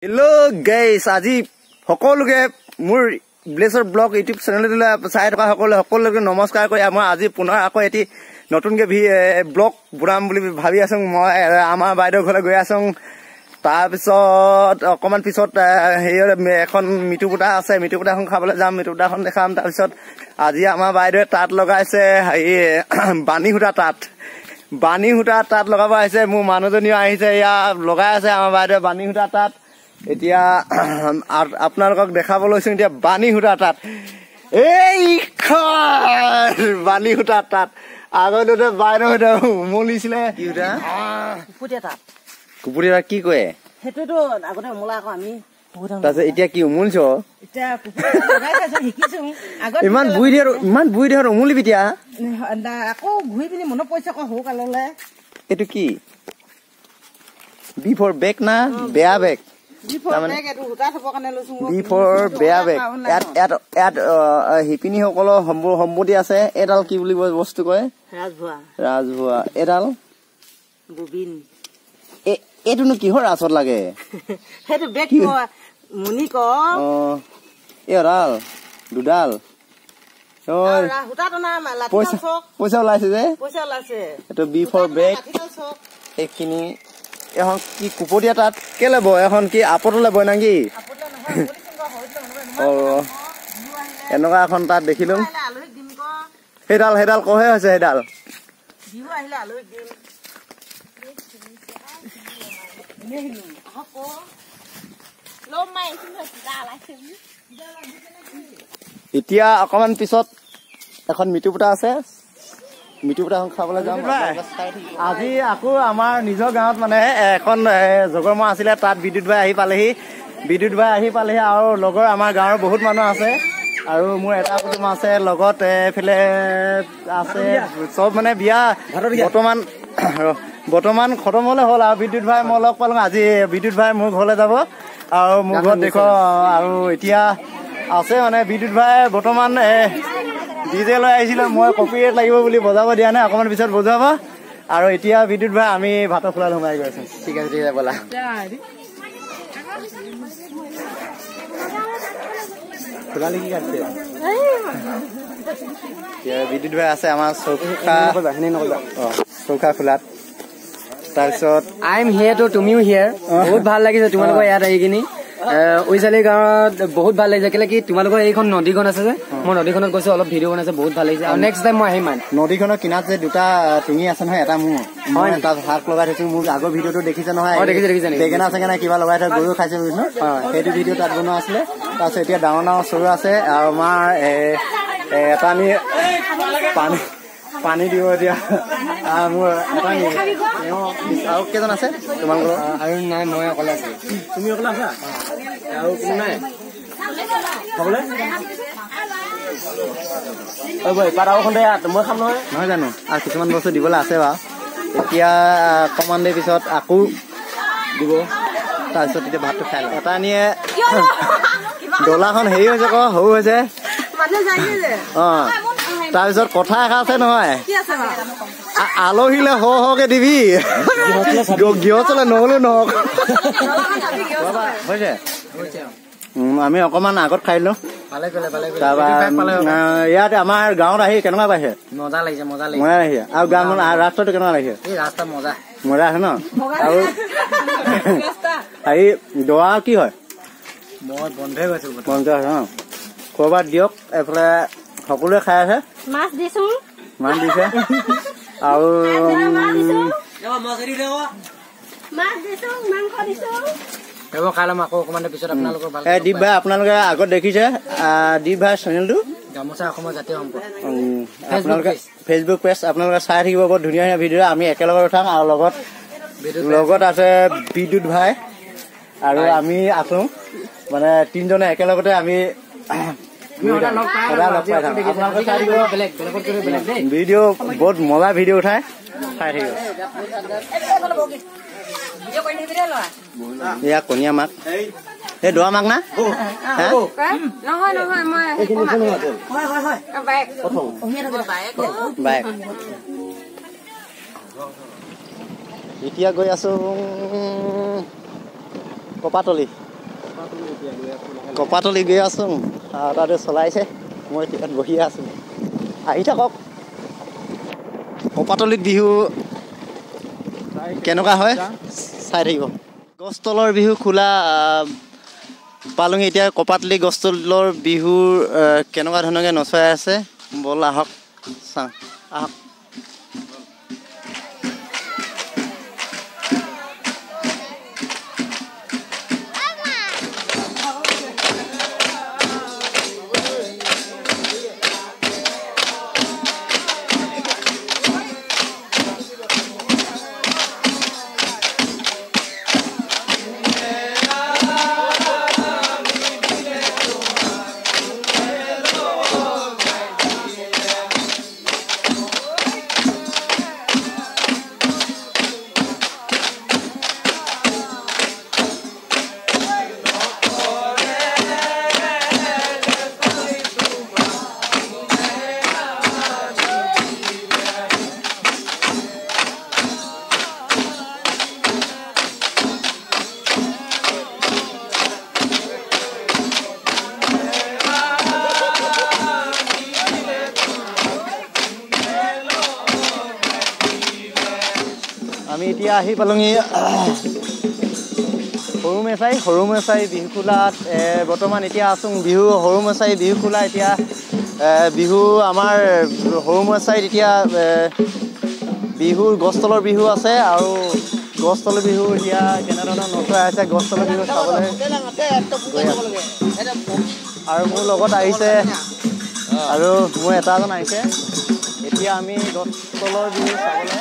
Hello guys, আজি সকলোকে মোৰ ব্লেছৰ ব্লগ ইউটিউব চেনেললৈ চাই থকা সকলোকে নমস্কাৰ কৰি মই আজি পুনৰ আকৌ এটি নতুনকে ব্লগ বনাম বুলি ভাবি আছো। মই আমাৰ বাইদেউ ঘৰলৈ গৈ আছো। তাৰ পিছত অকমান পিছত এখন মিটুপুটা আছে, মিটুপুটাখন খাবলৈ যাম, মিটুপুটাখন দেখাম। তাৰ পিছত আজি আমাৰ বাইদেউৱে তাঁত লগাইছে, বাণী সূতা তাঁত লগাব আহিছে। মোৰ মানুহজনীও আহিছে, এয়া লগাই আছে আমাৰ বাইদেৱে বাণী সূতা তাঁত। এতিয়া আপোনালোকক দেখাব লৈছো এতিয়া বাণী সূতা তাঁত। এই বাণী সূতা তাঁত আগতে বাইদেউ উমলিছিলে কুকুৰীয়া কি কয় সেইটোতো আগতে উমলা আকৌ আমি তাৰপিছত এতিয়া কি উমলিছ ইমান বুই ধৰ উমলিবি এতিয়া আকৌ ঘূৰি পিনি মনত পৰিছে আকৌ সৰু কাললে। এইটো কি বি ফৰ বেগ না বেয়া বেগ? শিপিনী সকলৰ সম্পত্তি আছে। এডাল কি বুলি বস্তু কয়? ৰাজভুৱা। এডাল ববিন। এইটোনো কিহৰ আচত লাগে? সেইটো বেগ মুনি ক এডাল দুডাল পইচা ওলাইছে যে এইটো বি ফৰ বেগ। এইখিনি এখন কি কুপটীয়া তাত কেলে বয়? এখন কি আপতলে বয় নাকি? এনেকুৱা এখন তাত দেখিলো। সেইডাল কহে হৈছে সেইডাল এতিয়া অকমান পিছত এখন মিটুপুটা আছে, মিটুপুটাখন খাবলৈ যাম। আজি আকৌ আমাৰ নিজৰ গাঁৱত মানে এখন জগৰমা আছিলে, তাত বিদ্যুৎ ভাই আহি পালেহি আৰু লগৰ আমাৰ গাঁৱৰ বহুত মানুহ আছে আৰু মোৰ এটা কুটুম আছে লগত। এইফালে আছে চব মানে বিয়া বৰ্তমান খতম হলে হ'ল আৰু বিদ্যুৎ ভাই মই লগ পালো। আজি বিদ্যুৎ ভাই মোৰ ঘৰলৈ যাব আৰু মোৰ ঘৰত দেখো। আৰু এতিয়া আছে মানে বিদ্যুৎ ভাই বৰ্তমান ডিজে লৈ আহিছিলে, মই কপিৰেট লাগিব বুলি বজাব দিয়া নাই, অকমান পিছত বজাব। আৰু এতিয়া বিদ্যুৎ ভাই আমি ভাতৰ খোলাত সোমাই গৈ আছো। ঠিক আছে বলা। খোলালি কি কাটছে? বিদ্যুৎ ভাই আছে আমাৰ চৌকা খোলাত। তাৰপিছত আই এম হিয়াৰ তো তুমিও হিয়াৰ। বহুত ভাল লাগিছে তোমালোকৰ ইয়াত আহি কিনি। উইচালি গাঁৱত বহুত ভাল লাগিছে কেলে কি তোমালোকৰ এইখন নদীখন আছে যে, মই নদীখনত গৈছো, অলপ ভিডিঅ' বনাইছে, বহুত ভাল লাগিছে। আৰু নেক্সট টাইম মই আহিম। নদীখনৰ কিনাৰত যে দুটা টিঙি আছে নহয়, এটা মোৰ মই তাত শাক লগাই থৈছো। মোৰ আগৰ ভিডিঅ'টো দেখিছে নহয়, বেঙেনা চেঙেনা কিবা লগাই থৈ গৰু খাইছে বুজিছো, সেইটো ভিডিঅ' তাত বনোৱা আছিলে। তাৰপিছত এতিয়া ডাঙৰ ডাঙৰ চৰু আছে আৰু আমাৰ এটা নি পানী দিব এতিয়া। মোৰ আৰু কেইজন আছে তোমালোকৰ? আৰু নাই, মই অকলে আছো। তুমি অকলে আছা আৰু কোনো নাই খাবলৈ? মই খাম নহয় জানো? আৰু কিছুমান বস্তু দিবলৈ আছে বাৰু। এতিয়া অকমান দেৰি পিছত আকৌ দিব। তাৰপিছত এতিয়া ভাতটো খাই লওঁ। এটা নিয়ে ডলাখন হেৰি হৈছে আকৌ সৰু হৈছে। তাৰপিছত কথা এষাৰ আছে নহয়, আলহীলে সৰহকে দিবি, গৃহস্থলে নহলেও নহওক। হৈছে আমি অকমান আগত খাই লওঁ। ইয়াত আমাৰ গাঁৱত আহি কেনেকুৱা পাইছে? মজা লাগিছে আৰু গাঁওখন ৰাস্তাটো কেনেকুৱা লাগিছে? মজা আছে ন? আৰু হেৰি দৰা কি হয়? বন্ধে গৈছো বন্ধ আছে ন? খোৱা বোৱা দিয়ক। এইফালে সকলোৱে খাই আছে, মাছ দিছে আৰু খাই ল'ম আকৌ অকমান পিছত। আপোনালোকৰ দীপ ভাই আপোনালোকে আগত দেখিছে, দীপ ভাই চেনেলটো গামোচা অসমৰ জাতীয় সম্পদ আপোনালোকে ফেচবুক পেজ আপোনালোকে চাই থাকিব। বৰ ধুনীয়া ধুনীয়া ভিডিঅ' আমি একেলগে উঠাম। আৰু লগত আছে বিদ্যুৎ ভাই আৰু আমি আছো, মানে তিনিজনে একেলগতে আমি ভিডিঅ' বহুত মজা ভিডিঅ' উঠাই চাই থাকিব। এয়া কণীয়া মাক, এই দৰা মাক না? এতিয়া গৈ আছো কপাতলি। কপাতলি গৈ আছোঁ তাতে চলাইছে মই ইয়াত বহি আছোঁ আহি থাকক কপাতলিত বিহু কেনেকুৱা হয় চাই থাকিব গছ তলৰ বিহু খোলা পালোহি এতিয়া কপাতলি গছ তলৰ বিহুৰ কেনেকুৱা ধৰণে নচুৱাই আছে বল আহক চাওঁ আহক আমি এতিয়া আহি পালোহি সৰু মেচাই বিহু খোলাত বৰ্তমান এতিয়া আছোঁ বিহু সৰু মেচাই বিহু খোলা এতিয়া বিহু আমাৰ সৰু মেচাইত এতিয়া বিহুৰ গছ তলৰ বিহু আছে আৰু গছ তলৰ বিহু এতিয়া কেনেধৰণৰ নচুৱাই আছে গছ তলৰ বিহু চাবলৈ আৰু মোৰ লগত আহিছে আৰু মোৰ এজন আহিছে এতিয়া আমি গছ তলৰ বিহু চাবলৈ